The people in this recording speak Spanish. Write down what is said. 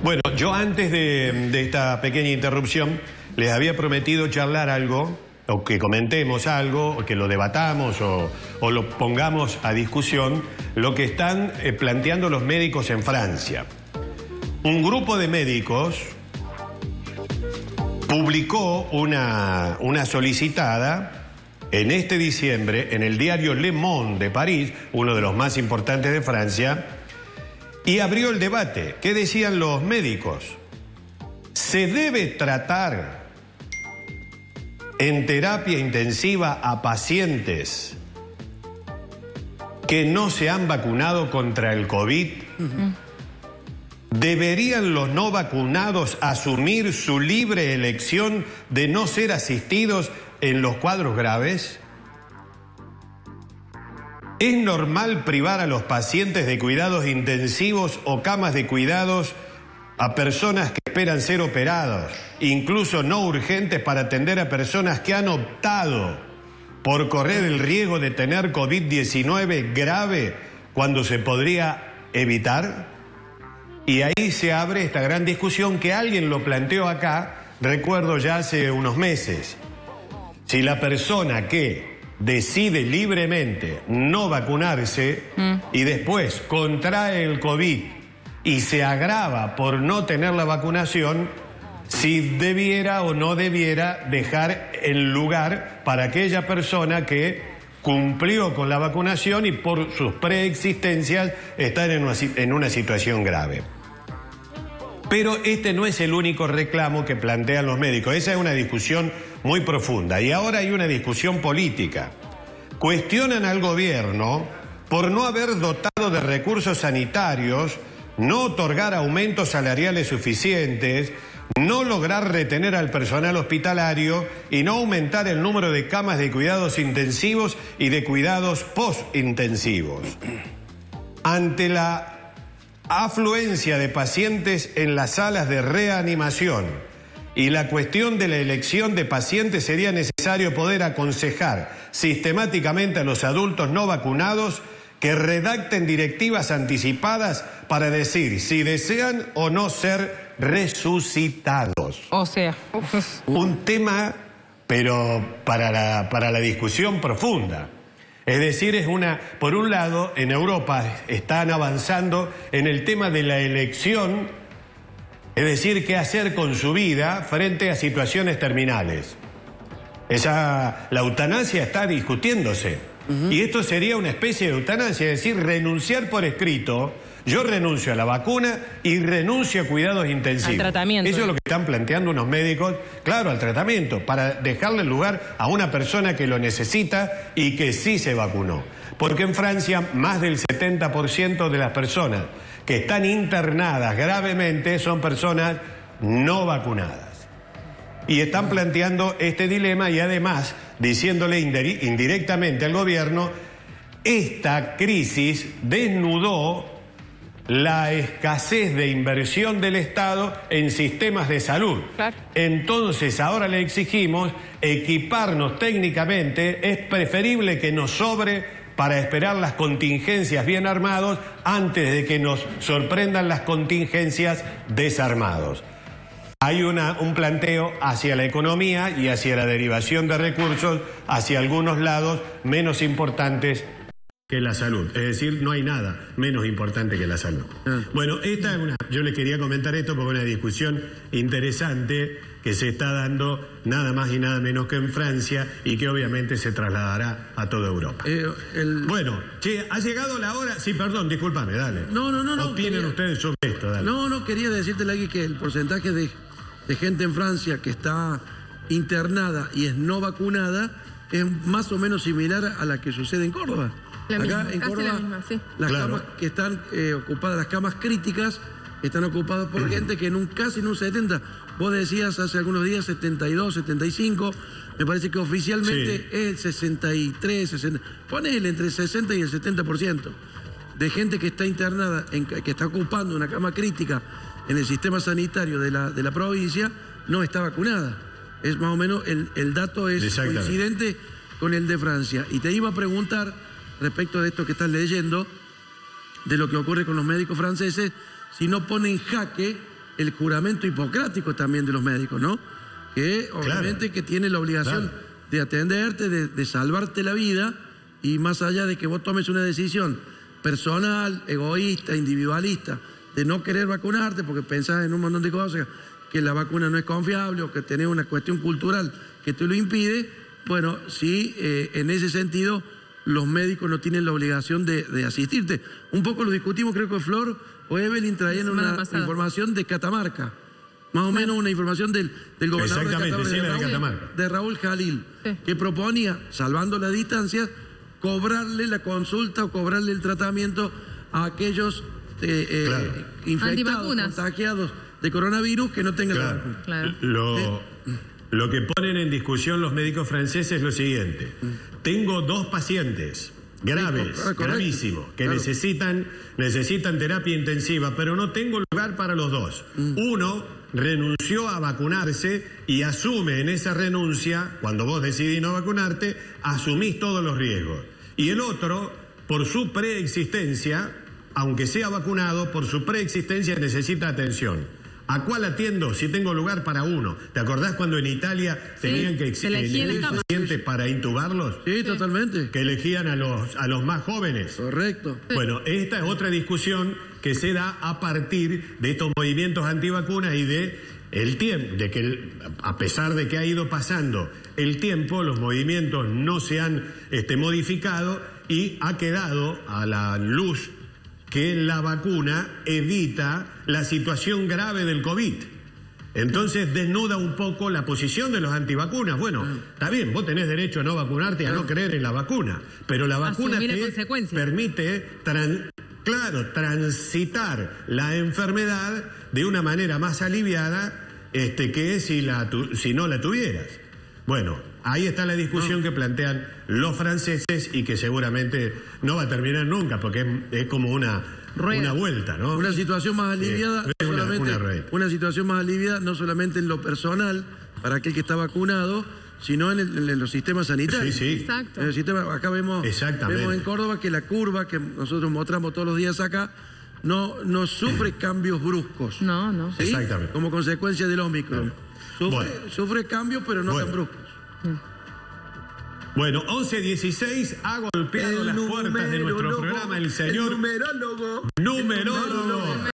Bueno, yo antes de esta pequeña interrupción les había prometido charlar algo, o que comentemos algo, o que lo debatamos, o lo pongamos a discusión, lo que están planteando los médicos en Francia. Un grupo de médicos publicó una solicitada en este diciembre en el diario Le Monde de París, uno de los más importantes de Francia, y abrió el debate. ¿Qué decían los médicos? ¿Se debe tratar en terapia intensiva a pacientes que no se han vacunado contra el COVID? ¿Deberían los no vacunados asumir su libre elección de no ser asistidos en los cuadros graves? ¿Es normal privar a los pacientes de cuidados intensivos o camas de cuidados a personas que esperan ser operados, incluso no urgentes, para atender a personas que han optado por correr el riesgo de tener COVID-19 grave cuando se podría evitar? Y ahí se abre esta gran discusión que alguien lo planteó acá, recuerdo ya hace unos meses. Si la persona que decide libremente no vacunarse y después contrae el COVID y se agrava por no tener la vacunación, si debiera o no debiera dejar el lugar para aquella persona que cumplió con la vacunación y por sus preexistencias está en una situación grave. Pero este no es el único reclamo que plantean los médicos. Esa es una discusión muy profunda. Y ahora hay una discusión política. Cuestionan al gobierno por no haber dotado de recursos sanitarios, no otorgar aumentos salariales suficientes, no lograr retener al personal hospitalario y no aumentar el número de camas de cuidados intensivos y de cuidados postintensivos. Ante la afluencia de pacientes en las salas de reanimación y la cuestión de la elección de pacientes, sería necesario poder aconsejar sistemáticamente a los adultos no vacunados que redacten directivas anticipadas para decir si desean o no ser resucitados. O sea, un tema, pero para la discusión profunda. Es decir, por un lado, en Europa están avanzando en el tema de la elección, es decir, qué hacer con su vida frente a situaciones terminales. La eutanasia está discutiéndose. Y esto sería una especie de eutanasia, es decir, renunciar por escrito. Yo renuncio a la vacuna y renuncio a cuidados intensivos. Al tratamiento. Eso es lo que están planteando unos médicos, claro, al tratamiento, para dejarle lugar a una persona que lo necesita y que sí se vacunó. Porque en Francia más del 70% de las personas que están internadas gravemente son personas no vacunadas. Y están planteando este dilema y además diciéndole indirectamente al gobierno, esta crisis desnudó la escasez de inversión del Estado en sistemas de salud. Claro. Entonces ahora le exigimos equiparnos técnicamente, es preferible que nos sobre para esperar las contingencias bien armados antes de que nos sorprendan las contingencias desarmados. Hay un planteo hacia la economía y hacia la derivación de recursos hacia algunos lados menos importantes que la salud. Es decir, no hay nada menos importante que la salud. Bueno, yo les quería comentar esto porque es una discusión interesante que se está dando nada más y nada menos que en Francia y que obviamente se trasladará a toda Europa. Bueno, che, ha llegado la hora. Sí, perdón, discúlpame, dale. No. Opinen ustedes sobre esto, dale. No, quería decirte aquí que el porcentaje de gente en Francia que está internada y es no vacunada es más o menos similar a la que sucede en Córdoba. Acá en Córdoba, sí. Las camas que están ocupadas, las camas críticas, están ocupadas por gente que casi en un 70%. Vos decías hace algunos días 72, 75. Me parece que oficialmente es el 63, 60. Ponele entre el 60 y el 70% de gente que está internada, que está ocupando una cama crítica en el sistema sanitario de la provincia, no está vacunada. Es más o menos, el dato es coincidente con el de Francia. Y te iba a preguntar, respecto de esto que estás leyendo, de lo que ocurre con los médicos franceses, si no pone en jaque el juramento hipocrático también de los médicos, ¿no? Que obviamente que tiene la obligación de atenderte, de salvarte la vida, y más allá de que vos tomes una decisión personal, egoísta, individualista, de no querer vacunarte porque pensás en un montón de cosas, que la vacuna no es confiable o que tenés una cuestión cultural que te lo impide, bueno, sí, en ese sentido los médicos no tienen la obligación de asistirte. Un poco lo discutimos, creo que Flor o Evelyn traían una información de Catamarca, más o menos una información del gobernador de Catamarca, de Raúl Jalil, que proponía, salvando las distancias, cobrarle la consulta o cobrarle el tratamiento a aquellos infectados, contagiados de coronavirus que no tengan la vacuna. Claro. Lo que ponen en discusión los médicos franceses es lo siguiente. Tengo 2 pacientes graves, gravísimos, que necesitan terapia intensiva, pero no tengo lugar para los 2. Uno renunció a vacunarse y asume en esa renuncia, cuando vos decidís no vacunarte, asumís todos los riesgos. Y el otro, por su preexistencia, aunque sea vacunado, por su preexistencia necesita atención. ¿A cuál atiendo si tengo lugar para uno? ¿Te acordás cuando en Italia tenían que elegir pacientes para intubarlos? Sí, totalmente. Que elegían a los más jóvenes. Correcto. Bueno, esta es otra discusión que se da a partir de estos movimientos antivacunas y de el tiempo, de que a pesar de que ha ido pasando el tiempo, los movimientos no se han modificado y ha quedado a la luz que la vacuna evita la situación grave del COVID. Entonces desnuda un poco la posición de los antivacunas. Bueno, está bien, vos tenés derecho a no vacunarte, a no creer en la vacuna, pero la vacuna te permite transitar la enfermedad de una manera más aliviada que si no la tuvieras. Bueno, ahí está la discusión que plantean los franceses y que seguramente no va a terminar nunca porque es como una vuelta, ¿no? Una situación más aliviada, una situación más aliviada no solamente en lo personal para aquel que está vacunado, sino en los sistemas sanitarios. Sí, sí. Exacto. En el sistema, acá vemos en Córdoba que la curva que nosotros mostramos todos los días acá no sufre cambios bruscos. No. ¿Sí? Exactamente. Como consecuencia del Ómicron. Sufre cambios, pero no tan bruscos. Bueno, 11:16 ha golpeado las puertas de nuestro programa el señor numerólogo.